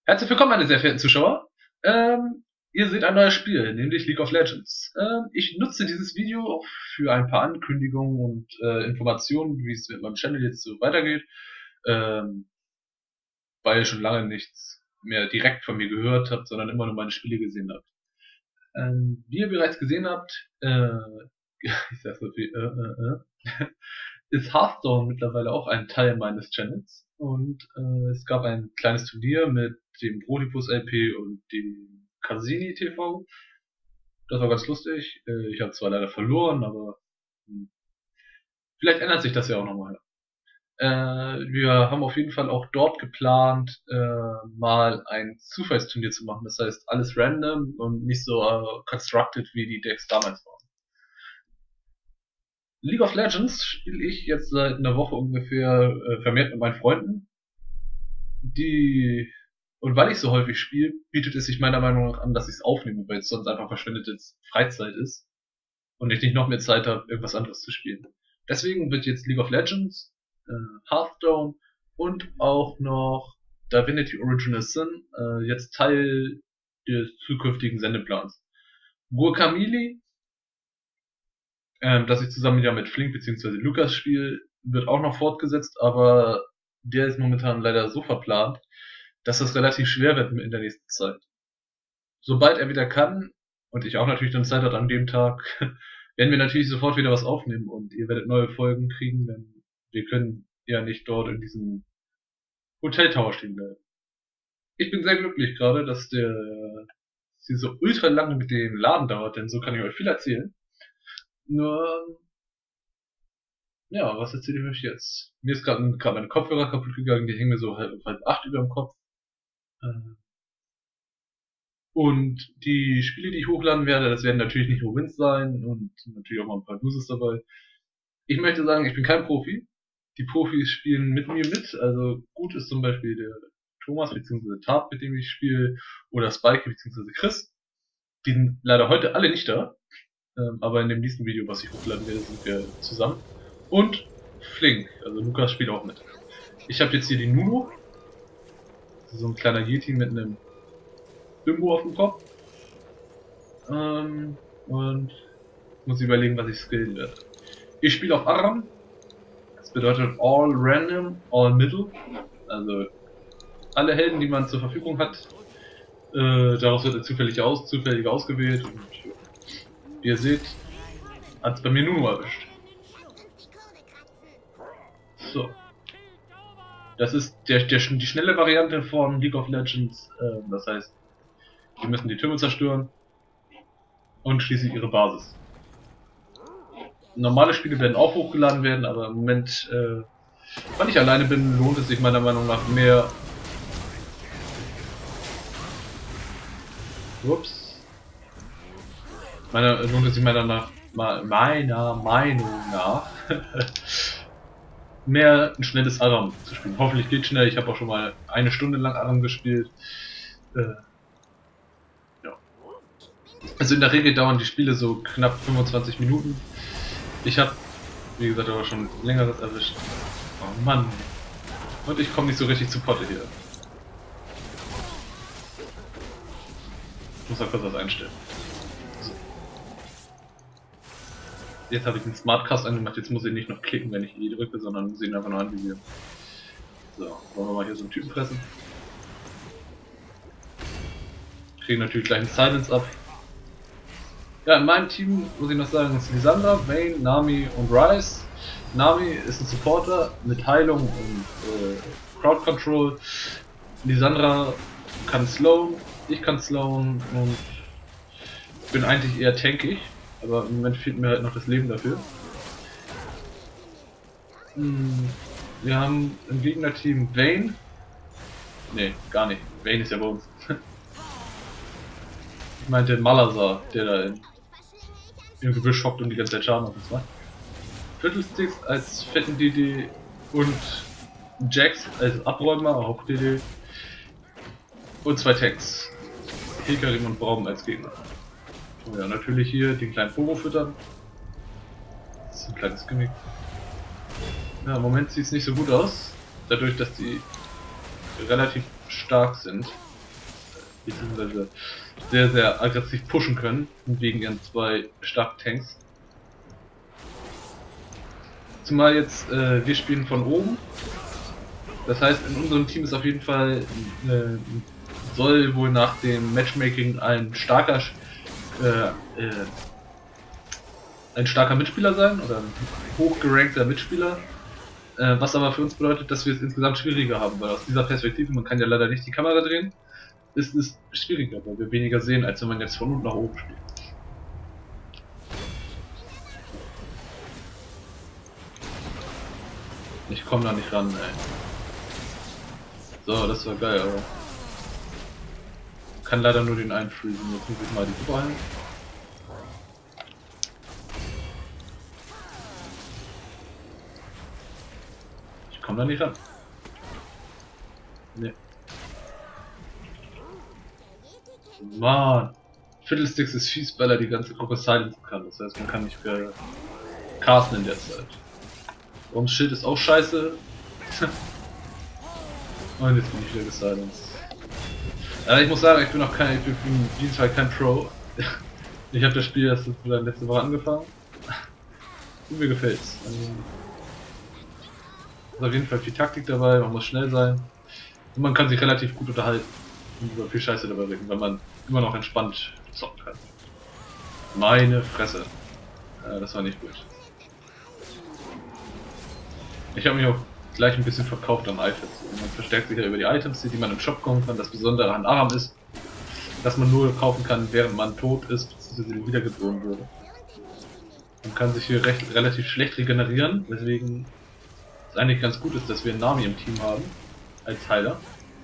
Herzlich willkommen, meine sehr verehrten Zuschauer. Ihr seht ein neues Spiel, nämlich League of Legends. Ich nutze dieses Video für ein paar Ankündigungen und Informationen, wie es mit meinem Channel jetzt so weitergeht, weil ihr schon lange nichts mehr direkt von mir gehört habt, sondern immer nur meine Spiele gesehen habt. Wie ihr bereits gesehen habt, ich sag so viel, ist Hearthstone mittlerweile auch ein Teil meines Channels und es gab ein kleines Turnier mit dem Protipus LP und dem Casini TV. Das war ganz lustig. Ich habe zwar leider verloren, aber vielleicht ändert sich das ja auch nochmal. Wir haben auf jeden Fall auch dort geplant, mal ein Zufallsturnier zu machen. Das heißt, alles random und nicht so constructed, wie die Decks damals waren. League of Legends spiele ich jetzt seit einer Woche ungefähr vermehrt mit meinen Freunden. Und weil ich so häufig spiele, bietet es sich meiner Meinung nach an, dass ich es aufnehme, weil es sonst einfach verschwendete Freizeit ist und ich nicht noch mehr Zeit habe, irgendwas anderes zu spielen. Deswegen wird jetzt League of Legends, Hearthstone und auch noch Divinity Original Sin jetzt Teil des zukünftigen Sendeplans. Guacamelee, das ich zusammen ja mit Flink bzw. Lukas spiele, wird auch noch fortgesetzt, aber der ist momentan leider so verplant, dass das relativ schwer wird in der nächsten Zeit. Sobald er wieder kann und ich auch natürlich dann Zeit hat an dem Tag, werden wir natürlich sofort wieder was aufnehmen und ihr werdet neue Folgen kriegen, denn wir können ja nicht dort in diesem Hoteltower stehen bleiben. Ich bin sehr glücklich gerade, dass sie so ultra lange mit dem Laden dauert, denn so kann ich euch viel erzählen. Nur, ja, was erzähle ich euch jetzt? Mir ist gerade meine Kopfhörer kaputt gegangen, die hängen mir so halb 8 über dem Kopf. Und die Spiele, die ich hochladen werde, das werden natürlich nicht nur Wins sein und natürlich auch mal ein paar Loses dabei. Ich möchte sagen, ich bin kein Profi. Die Profis spielen mit mir mit. Also gut ist zum Beispiel der Thomas bzw. Tab, mit dem ich spiele, oder Spike bzw. Chris. Die sind leider heute alle nicht da. Aber in dem nächsten Video, was ich hochladen werde, sind wir zusammen. Und Flink, also Lukas spielt auch mit. Ich habe jetzt hier die Nuno. So ein kleiner Yeti mit einem Bimbo auf dem Kopf. Und muss überlegen, was ich skillen werde. Ich spiele auf Aram. Das bedeutet All Random, All Middle. Also alle Helden, die man zur Verfügung hat. Daraus wird er zufällig ausgewählt. Und wie ihr seht, hat es bei mir Nuno erwischt. So. Das ist die schnelle Variante von League of Legends. Das heißt, die müssen die Türme zerstören und schließlich ihre Basis. Normale Spiele werden auch hochgeladen werden, aber im Moment, weil ich alleine bin, lohnt es sich meiner Meinung nach mehr. Lohnt es sich meiner Meinung nach mehr ein schnelles Aram zu spielen. Hoffentlich geht schnell. Ich habe auch schon mal eine Stunde lang Aram gespielt. Ja. Also in der Regel dauern die Spiele so knapp 25 Minuten. Ich habe, wie gesagt, aber schon längeres erwischt. Oh Mann. Und ich komme nicht so richtig zu Potte hier. Ich muss mal kurz was einstellen. So. Jetzt habe ich den Smartcast angemacht, jetzt muss ich nicht noch klicken, wenn ich E drücke, sondern muss ihn einfach nur anvisieren. So, wollen wir mal hier so einen Typen fressen. Kriegen natürlich gleich einen Silence ab. Ja, in meinem Team, muss ich noch sagen, ist Lissandra, Vayne, Nami und Ryze. Nami ist ein Supporter mit Heilung und Crowd Control. Lissandra kann slowen, ich kann slowen und bin eigentlich eher tankig, aber im Moment fehlt mir halt noch das Leben dafür. Wir haben im Gegnerteam Vayne. Ne, gar nicht. Vayne ist ja bei uns. Ich meinte Malazar, der da im Gebüsch hockt und die ganze Zeit Schaden auf uns macht. Viertelsticks als fetten DD und Jax als Abräumer, Haupt-DD. Und 2 Tanks. Hekarim und Braum als Gegner. Und ja, natürlich hier den kleinen Pogo füttern. Das ist ein kleines Gimmick. Ja, im Moment sieht es nicht so gut aus. Dadurch, dass die relativ stark sind. beziehungsweise sehr, sehr aggressiv pushen können, wegen ihren zwei starken Tanks. Zumal jetzt, wir spielen von oben. Das heißt, in unserem Team ist auf jeden Fall, soll wohl nach dem Matchmaking ein starker Mitspieler sein oder ein hochgerankter Mitspieler. Was aber für uns bedeutet, dass wir es insgesamt schwieriger haben, weil aus dieser Perspektive, man kann ja leider nicht die Kamera drehen, ist es schwieriger, weil wir weniger sehen, als wenn man jetzt von unten nach oben spielt. Ich komme da nicht ran, ey. So, das war geil, aber kann leider nur den einen freezen. Jetzt muss ich mal die Gruppe ein. Ich komme da nicht ran. Nee. Mann. Fiddlesticks ist fies, weil er die ganze Gruppe silenzen kann. Das heißt, man kann nicht mehr casten in der Zeit. Warum Schild ist auch scheiße. Und jetzt bin ich wieder gesilenced. Ja, ich muss sagen, ich bin noch kein, ich bin in diesem Fall kein Pro. Ich habe das Spiel erst letzte Woche angefangen. Und mir gefällt's. Ist auf jeden Fall viel Taktik dabei, man muss schnell sein. Und man kann sich relativ gut unterhalten und über viel Scheiße dabei reden, weil man immer noch entspannt zocken kann. Meine Fresse. Das war nicht gut. Ich habe mich auch gleich ein bisschen verkauft an Items. Man verstärkt sich ja über die Items, die man im Shop kaufen kann. Das Besondere an Aram ist, dass man nur kaufen kann, während man tot ist, bzw. wiedergeboren wurde. Man kann sich hier relativ schlecht regenerieren, weswegen es eigentlich ganz gut ist, dass wir einen Nami im Team haben, als Heiler.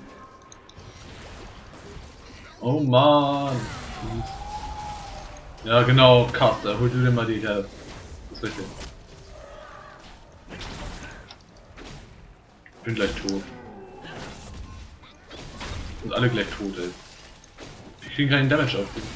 Oh man. Ja genau, Caster, hol du dir mal die her. Das ist richtig. Ich bin gleich tot. Und alle gleich tot, ey. Ich kriege keinen Damage auf den.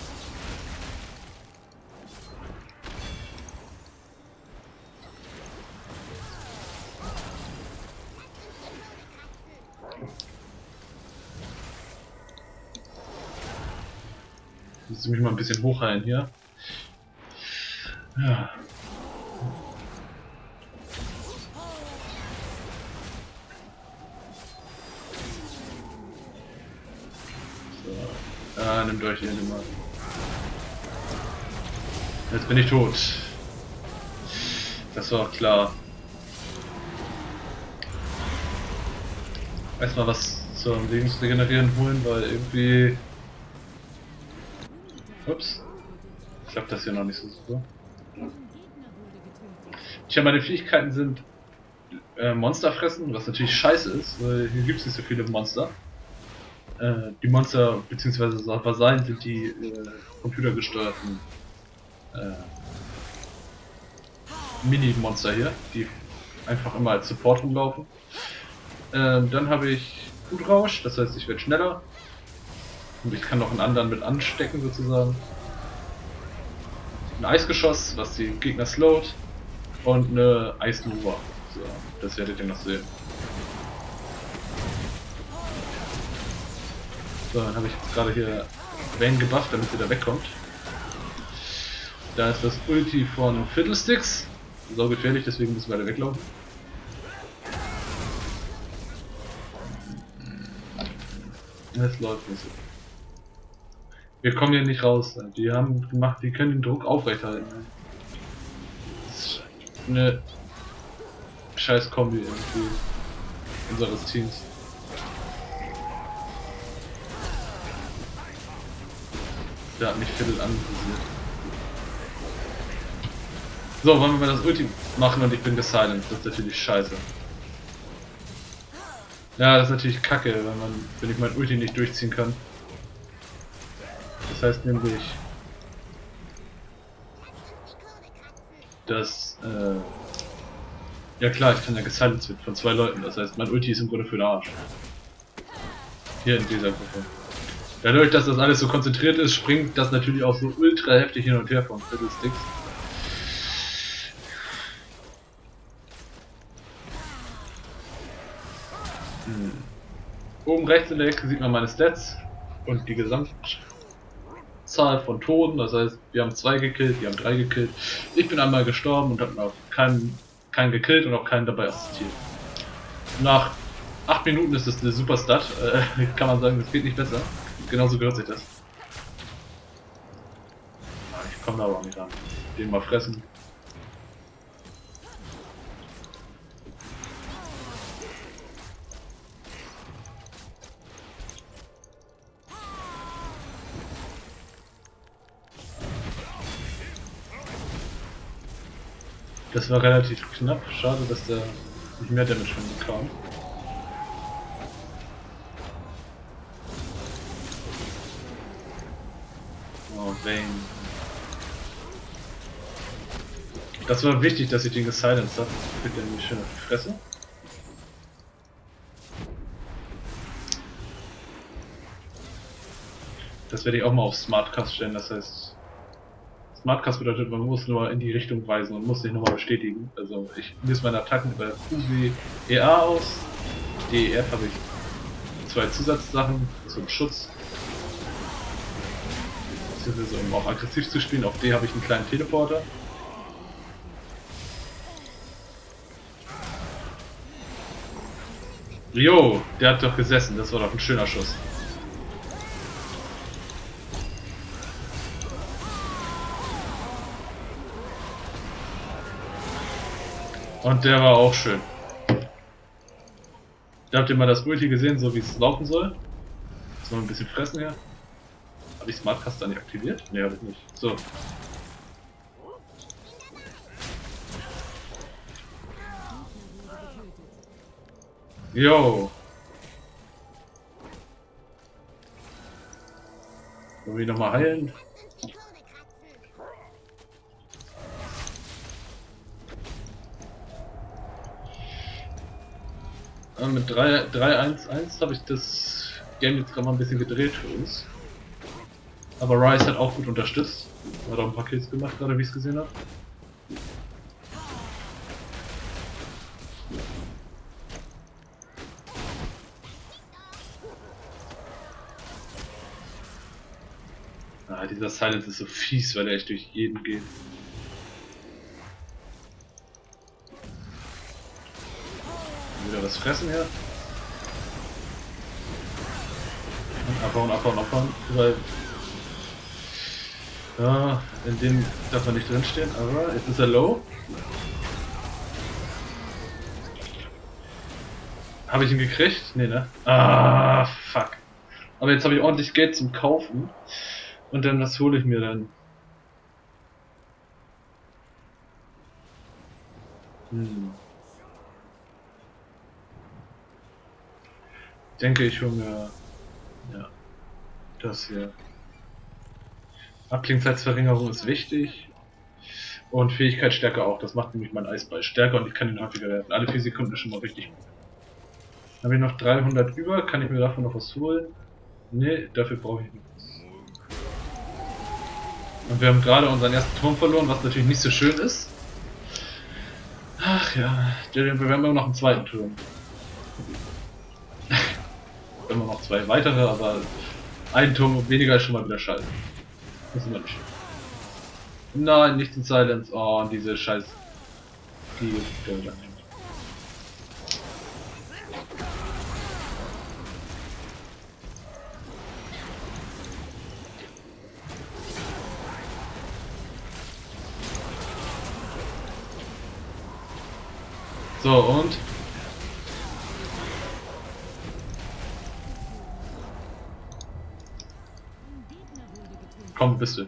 Ich muss mich mal ein bisschen hochheilen hier. Ja. Nimmt euch hier mal. Jetzt bin ich tot. Das war auch klar. Erstmal was zum Lebensregenerieren holen, weil irgendwie. Ups. Klappt das hier noch nicht so super. Tja, meine Fähigkeiten sind Monster fressen, was natürlich scheiße ist, weil hier gibt es nicht so viele Monster. Die Monster bzw. Vasallen sind die computergesteuerten Mini-Monster hier, die einfach immer als Support rumlaufen. Dann habe ich Blutrausch, das heißt ich werde schneller. Und ich kann noch einen anderen mit anstecken sozusagen. Ein Eisgeschoss, was die Gegner slowt. Und eine Eisnova. So, das werdet ihr noch sehen. So, dann habe ich jetzt gerade hier Vayne gebufft, damit sie da wegkommt. Da ist das Ulti von Fiddlesticks. So gefährlich, deswegen müssen wir alle weglaufen. Das läuft nicht so. Wir kommen hier nicht raus. Die haben gemacht, die können den Druck aufrechterhalten. Das ist eine scheiß Kombi irgendwie unseres Teams. Der hat mich Viertel anvisiert. So, wollen wir mal das Ulti machen und ich bin gesilenced. Das ist natürlich scheiße. Ja, das ist natürlich kacke, wenn ich mein Ulti nicht durchziehen kann. Das heißt nämlich, dass, ja klar, ich kann ja gesilenced werden von zwei Leuten. Das heißt, mein Ulti ist im Grunde für den Arsch. Hier in dieser Gruppe. Dadurch, dass das alles so konzentriert ist, springt das natürlich auch so ultra heftig hin und her vom Fiddlesticks. Oben rechts in der Ecke sieht man meine Stats. und die Gesamtzahl von Toten. Das heißt, wir haben 2 gekillt, die haben 3 gekillt. Ich bin einmal gestorben und habe noch keinen gekillt und auch keinen dabei assistiert. Nach 8 Minuten ist das eine super Stat. Kann man sagen, das geht nicht besser. Genauso gehört sich das. Ich komme da aber auch nicht ran. Den mal fressen. Das war relativ knapp. Schade, dass der nicht mehr Damage von ihm bekam. Oh, Bane. Das war wichtig, dass ich den gesilenced habe. Kriegt er nämlich schön auf die Fresse. Das werde ich auch mal auf Smartcast stellen. Das heißt, Smartcast bedeutet, man muss nur in die Richtung weisen und muss sich nochmal bestätigen. Also ich löse meine Attacken über QWEA aus. DEF habe ich 2 Zusatzsachen zum Schutz. Beziehungsweise um auch aggressiv zu spielen. Auf D habe ich einen kleinen Teleporter. Jo, der hat doch gesessen. Das war doch ein schöner Schuss. Und der war auch schön. Da habt ihr mal das Ulti gesehen, so wie es laufen soll. Jetzt noch ein bisschen fressen hier. Habe ich Smartcast da nicht aktiviert? Ne, habe ich nicht. So. Yo. Wollen wir ihn nochmal heilen? Mit 3-1-1 habe ich das Game jetzt gerade mal ein bisschen gedreht für uns. Aber Ryze hat auch gut unterstützt. Hat auch ein paar Kills gemacht, gerade wie ich es gesehen habe. Ah, dieser Silence ist so fies, weil er echt durch jeden geht. Wieder das Fressen her. Und abhauen, abhauen, abhauen. Weil ja, in dem darf man nicht drinstehen, aber jetzt ist er low. Habe ich ihn gekriegt? Nee, ne? Ah, fuck. Aber jetzt habe ich ordentlich Geld zum Kaufen. Und dann, was hole ich mir dann? Ich denke, ich hole mir ja, das hier. Abklingzeitsverringerung ist wichtig. Und Fähigkeitsstärke auch. Das macht nämlich mein Eisball stärker und ich kann ihn häufiger werfen. Alle 4 Sekunden ist schon mal richtig gut. Habe ich noch 300 über? Kann ich mir davon noch was holen? Ne, dafür brauche ich nichts. Und wir haben gerade unseren ersten Turm verloren, was natürlich nicht so schön ist. Ach ja, wir haben immer noch einen zweiten Turm. Immer noch 2 weitere, aber ein Turm weniger ist schon mal wieder scheiße. Das ist immer nicht schön. Nein, nicht in Silence. Oh, und diese scheiß... Die so, und? Komm, bist du.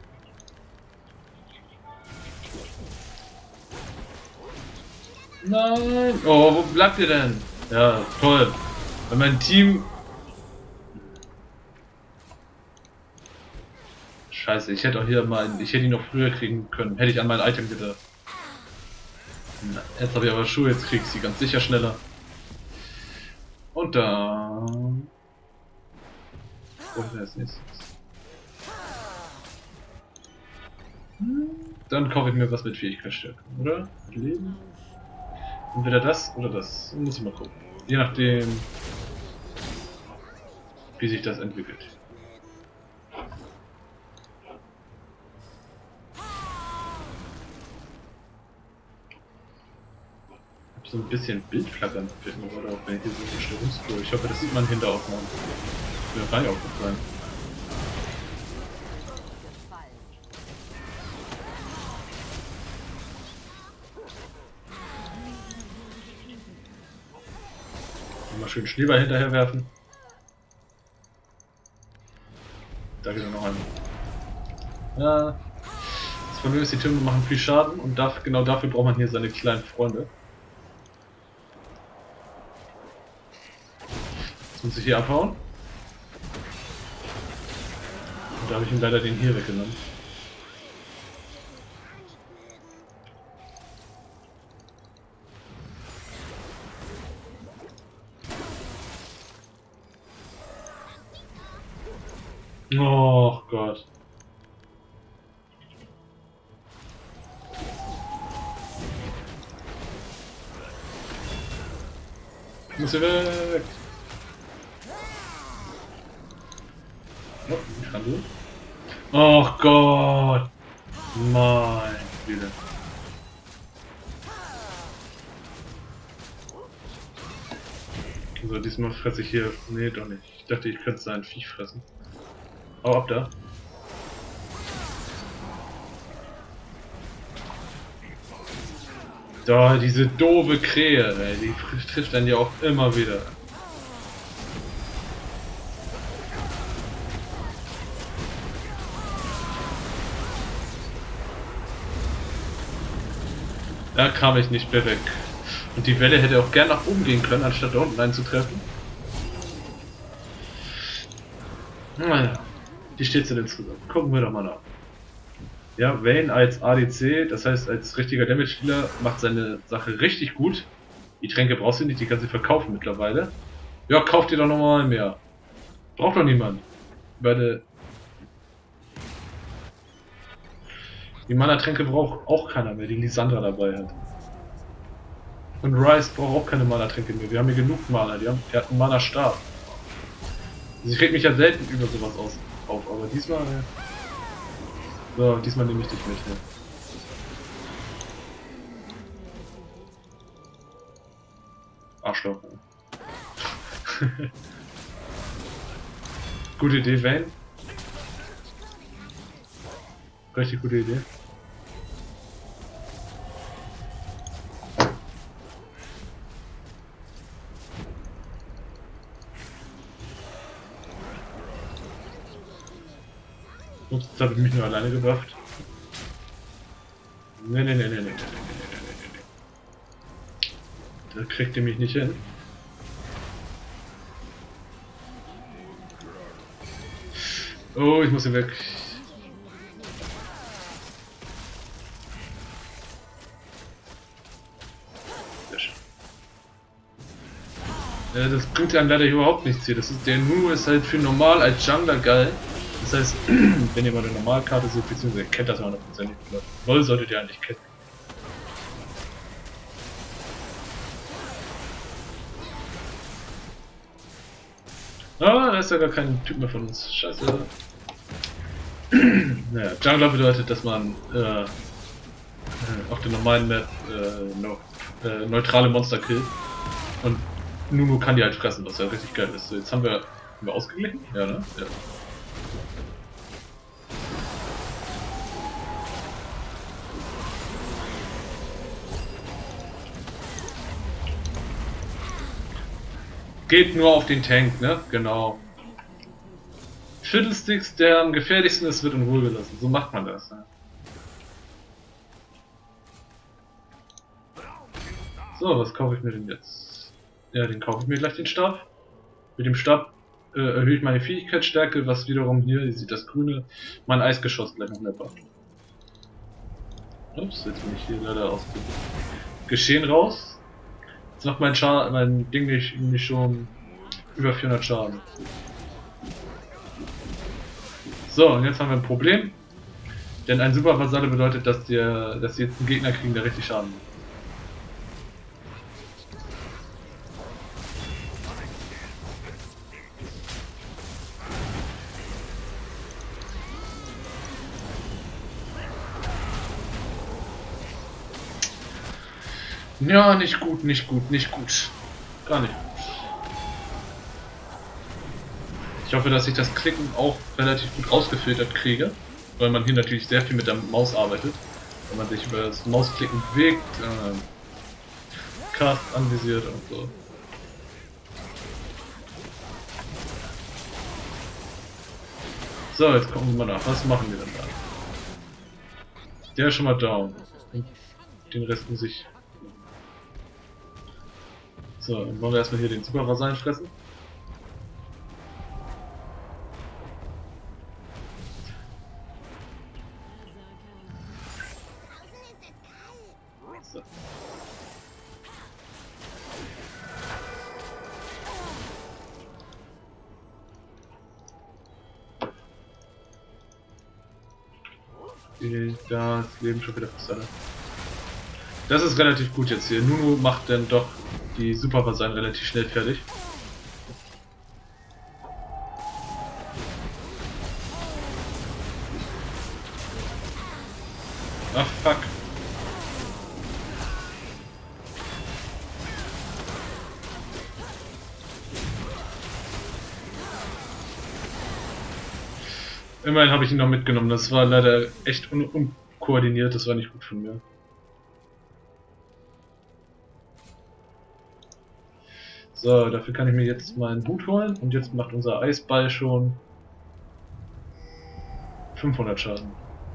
Nein! Oh, wo bleibt ihr denn? Ja, toll. Wenn mein Team... Scheiße, ich hätte auch hier mal... Ich hätte ihn noch früher kriegen können. Hätte ich an mein Item gedacht. Na, jetzt habe ich aber Schuhe, jetzt krieg ich sie ganz sicher schneller. Und dann... Wo ist denn als nächstes? Dann kaufe ich mir was mit Fähigkeitsstärke, oder? Leben? Entweder das oder das. Muss ich mal gucken. Je nachdem, wie sich das entwickelt. So ein bisschen Bildflackern fällt mir gerade auf, wenn ich hier so eine Störungsspur. Ich hoffe, das sieht man hinter Aufnahmen. Ist mir gar nicht aufgefallen. Mal schön Schneeball hinterher werfen. Da geht noch einer. Ja, das Problem ist, die Türme machen viel Schaden und genau dafür braucht man hier seine kleinen Freunde. Jetzt muss ich hier abhauen. Und da habe ich ihm leider den hier weggenommen. Oh Gott. Ich muss hier weg. Oh, ich kann durch. Oh Gott. Mein Güte. So, diesmal fresse ich hier. Nee, doch nicht. Ich dachte, ich könnte sein Viech fressen. Hau ab da. Da, diese doofe Krähe, ey, die trifft dann ja auch immer wieder. Da kam ich nicht mehr weg. Und die Welle hätte auch gern nach oben gehen können, anstatt da unten einzutreffen. Naja, wie steht's denn insgesamt? Gucken wir doch mal nach. Ja, Vayne als ADC, das heißt als richtiger Damage-Spieler, macht seine Sache richtig gut. Die Tränke brauchst du nicht, die kannst du verkaufen mittlerweile. Ja, kauf dir doch nochmal mehr. Braucht doch niemand. Die Mana-Tränke braucht auch keiner mehr, die Lissandra dabei hat. Und Ryze braucht auch keine Mana-Tränke mehr. Wir haben hier genug Mana, der hat einen Mana-Stab. Also ich reg mich ja selten über sowas auf, aber diesmal... So, diesmal nehme ich dich mit. Ne? Arschloch. Gute Idee, Vayne. Richtig gute Idee. Ups, jetzt habe ich mich nur alleine gebufft. Nee. Da kriegt ihr mich nicht hin. Oh, ich muss hier weg. Das bringt einem leider überhaupt nichts hier. Das ist, der Nu ist halt für normal als Jungler geil. Das heißt, wenn ihr mal eine Normalkarte seht, beziehungsweise ihr kennt das 100%, LoL solltet ihr eigentlich kennen. Ah, da ist ja gar kein Typ mehr von uns. Scheiße. Naja, Jungler bedeutet, dass man auf der normalen Map neutrale Monster killt. Und Nunu kann die halt fressen, was ja richtig geil ist. So, jetzt haben wir ausgeglichen? Ja, ne? Ja. Geht nur auf den Tank, ne? Genau. Fiddlesticks, der am gefährlichsten ist, wird in Ruhe gelassen. So macht man das. Ne? So, was kaufe ich mir denn jetzt? Ja, den kaufe ich mir gleich, den Stab. Mit dem Stab erhöhe ich meine Fähigkeitsstärke, was wiederum hier, ihr seht das Grüne, mein Eisgeschoss gleich noch mehr macht. Ups, jetzt bin ich hier leider aus dem Geschehen raus. Jetzt macht mein Ding nicht schon über 400 Schaden. So, und jetzt haben wir ein Problem. Denn ein Super Vasalle bedeutet, dass sie jetzt einen Gegner kriegen, der richtig Schaden macht. Ja, nicht gut, nicht gut, nicht gut. Gar nicht gut. Ich hoffe, dass ich das Klicken auch relativ gut rausgefiltert kriege, weil man hier natürlich sehr viel mit der Maus arbeitet. Wenn man sich über das Mausklicken bewegt, Cast anvisiert und so. So, jetzt gucken wir mal nach. Was machen wir denn da? Der ist schon mal down. Den Rest muss ich... So, dann wollen wir erstmal hier den Super Vasallen fressen. So. Da leben schon wieder fast alle. Das ist relativ gut jetzt hier. Nunu macht dann doch die Super Vasallen relativ schnell fertig. Ach fuck. Immerhin habe ich ihn noch mitgenommen. Das war leider echt unkoordiniert. Das war nicht gut von mir. So, dafür kann ich mir jetzt meinen Hut holen. Und jetzt macht unser Eisball schon 500 Schaden.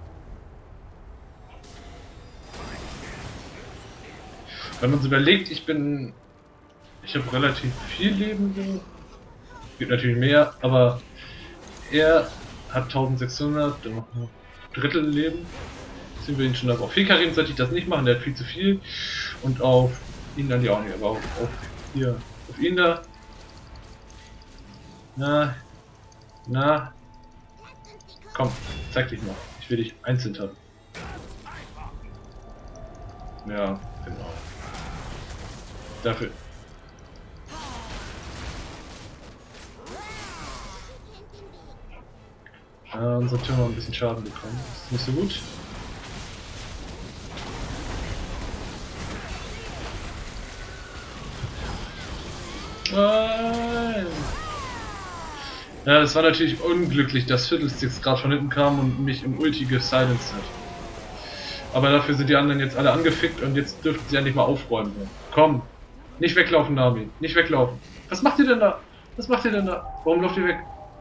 Wenn man sich überlegt, ich habe relativ viel Leben. So. Gibt natürlich mehr, aber er hat 1600, dann noch ein Drittel Leben. Sind wir ihn schon auf Hikarim sollte ich das nicht machen, der hat viel zu viel. Und auf ihn dann die auch nicht, aber auf hier, auf ihn da. Na, komm, zeig dich mal. Ich will dich einzeln haben. Ja, genau. Dafür. Unser Türm hat ein bisschen Schaden bekommen. Das ist nicht so gut. Nein! Ja, es war natürlich unglücklich, dass Fiddlesticks gerade von hinten kam und mich im Ulti gesilenced hat. Aber dafür sind die anderen jetzt alle angefickt und jetzt dürften sie endlich mal aufräumen. Komm! Nicht weglaufen, Nami! Nicht weglaufen! Was macht ihr denn da? Was macht ihr denn da? Warum lauft ihr weg?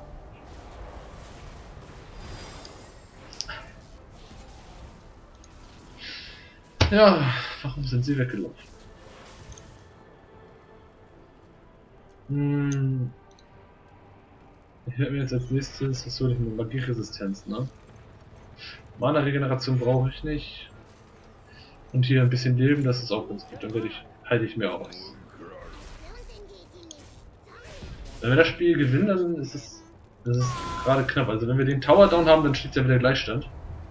Ja, warum sind sie weggelaufen? Ich werde mir jetzt als nächstes, was hole ich mir? Magieresistenz, ne? Mana-Regeneration brauche ich nicht. Und hier ein bisschen Leben, das ist auch ganz gut. Dann halte ich mehr aus. Wenn wir das Spiel gewinnen, dann ist es gerade knapp. Also wenn wir den Tower Down haben, dann steht es ja wieder Gleichstand.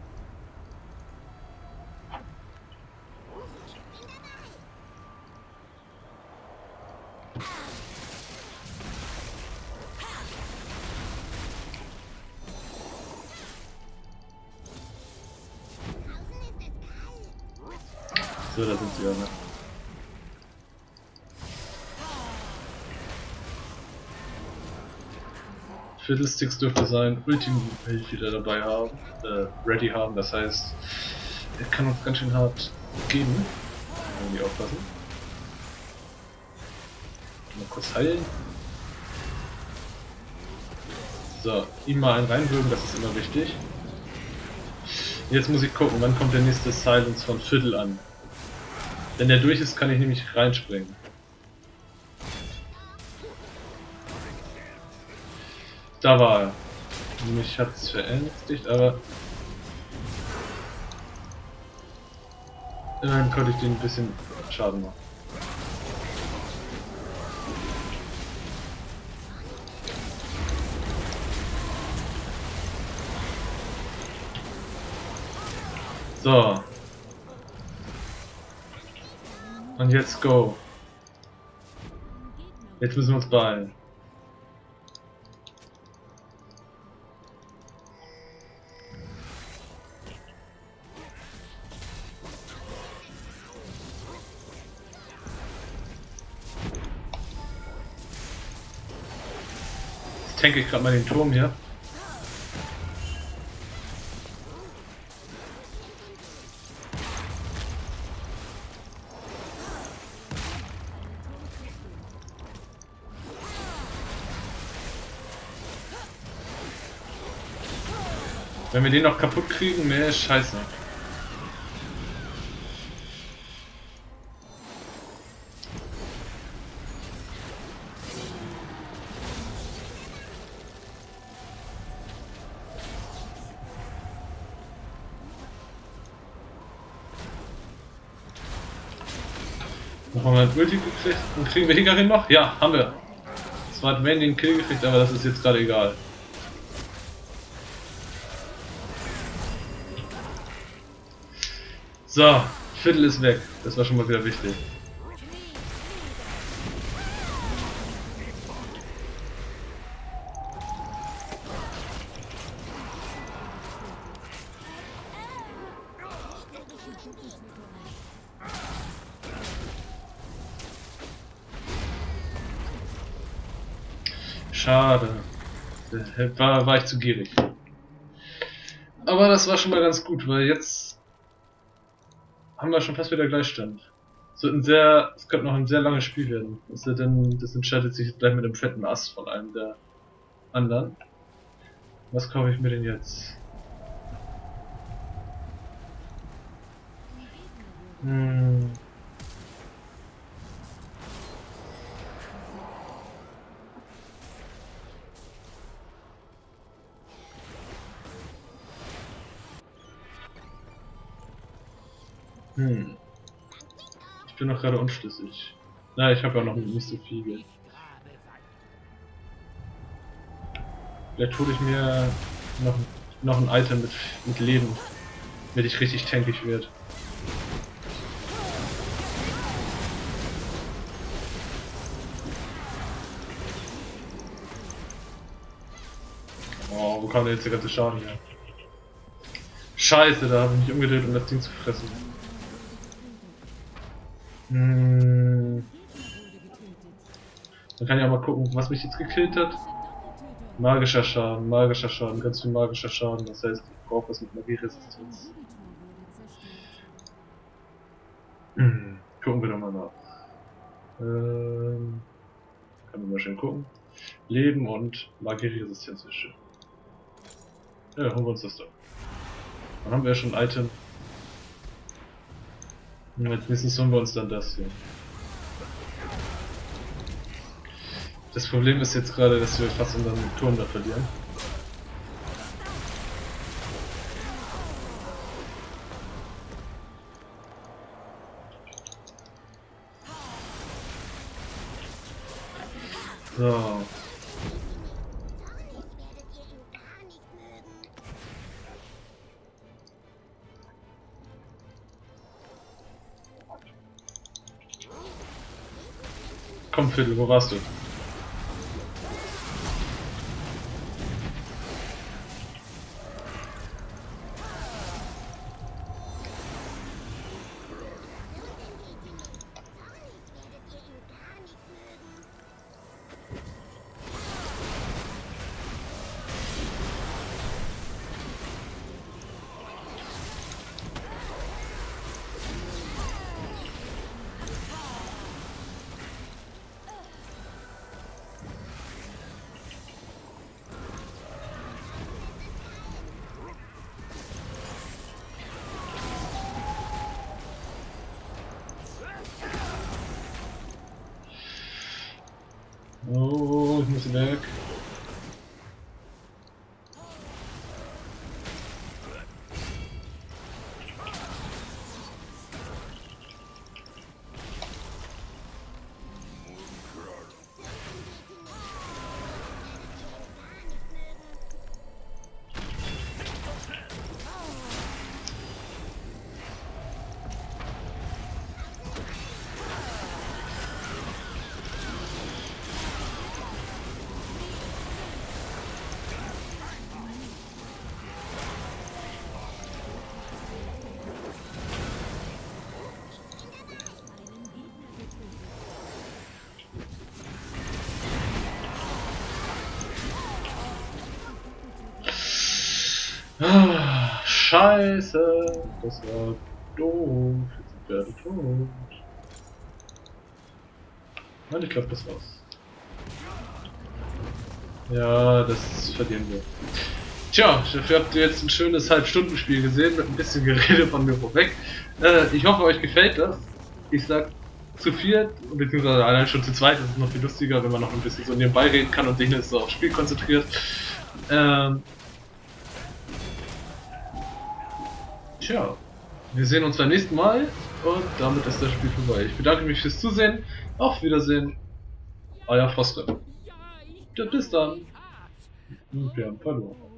So, da sind sie ja. Ne? Fiddlesticks dürfte sein Ultimate wieder dabei haben, ready haben, das heißt, er kann uns ganz schön hart geben, wenn wir aufpassen. Mal kurz heilen. So, ihm mal einen reinwürgen, das ist immer wichtig. Jetzt muss ich gucken, wann kommt der nächste Silence von Fiddle an. Wenn der durch ist, kann ich nämlich reinspringen. Da war er. Mich hat es verängstigt, aber immerhin konnte ich den ein bisschen Schaden machen. So. Und jetzt go. Jetzt müssen wir uns beeilen. tanke ich gerade mal den Turm hier. Wenn wir den noch kaputt kriegen, ne, scheiße. Noch mal ein Ulti gekriegt und kriegen wir Hikarin noch? Ja, haben wir. Zwar hat Vayne den Kill gekriegt, aber das ist jetzt gerade egal. So, Viertel ist weg. Das war schon mal wieder wichtig. Schade. War ich zu gierig. Aber das war schon mal ganz gut, weil jetzt haben wir schon fast wieder Gleichstand. Es könnte noch ein sehr langes Spiel werden. Das entscheidet sich gleich mit dem fetten Ass von einem der anderen. Was kaufe ich mir denn jetzt? Ich bin noch gerade unschlüssig. Na, ich habe ja noch nicht so viel Geld. Vielleicht hole ich mir noch ein Item mit Leben, damit ich richtig tankig werde. Oh, wo kam denn jetzt der ganze Schaden her? Scheiße, da habe ich mich umgedreht, um das Ding zu fressen. Dann kann ich auch mal gucken, was mich jetzt gekillt hat. Magischer Schaden, ganz viel magischer Schaden. Das heißt, ich brauche was mit Magieresistenz. Gucken wir doch mal nach. Kann man mal schön gucken. Leben und Magieresistenz ist schön. Ja, holen wir uns das doch. Dann haben wir ja schon ein Item. Und als nächstes holen wir uns dann das hier. Das Problem ist jetzt gerade, dass wir fast unseren Turm da verlieren. So. Komm, Viertel, wo warst du? Oh, ich muss weg. Scheiße, das war doof. Jetzt sind wir alle tot. Nein, ich glaube, das war's. Ja, das verlieren wir. Tja, dafür habt ihr jetzt ein schönes Halbstundenspiel gesehen mit ein bisschen Gerede von mir vorweg. Ich hoffe, euch gefällt das. Ich sag zu viert, beziehungsweise allein schon zu zweit, das ist noch viel lustiger, wenn man noch ein bisschen so nebenbei reden kann und sich nicht so aufs Spiel konzentriert. Tja, wir sehen uns beim nächsten Mal und damit ist das Spiel vorbei. Ich bedanke mich fürs Zusehen. Auf Wiedersehen. Euer Frostre. Bis dann. Und wir haben verloren.